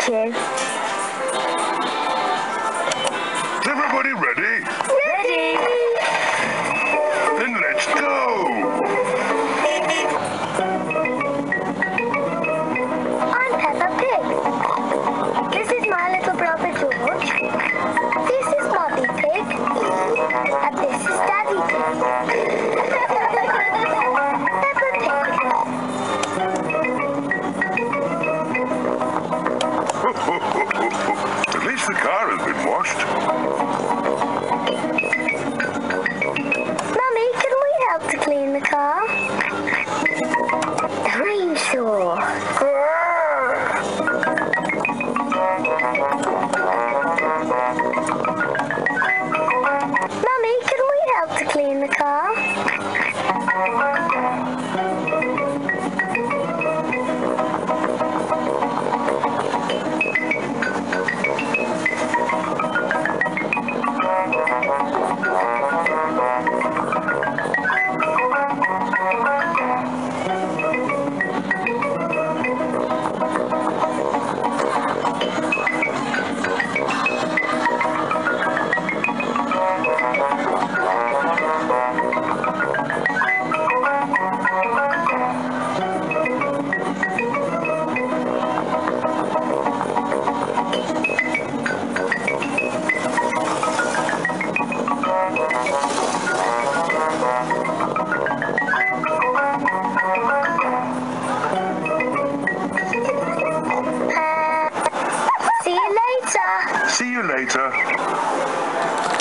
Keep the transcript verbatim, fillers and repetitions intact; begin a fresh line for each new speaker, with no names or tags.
Thank you.
Is everybody ready?
Ready!
Then let's go!
I'm Peppa Pig. This is my little brother George. This is Mummy Pig. And this is Daddy Pig. Peppa Pig.
At least the car has been washed.
Mummy, can we help to clean the car? Dinosaur. Mummy, can we help to clean the car?
See you later.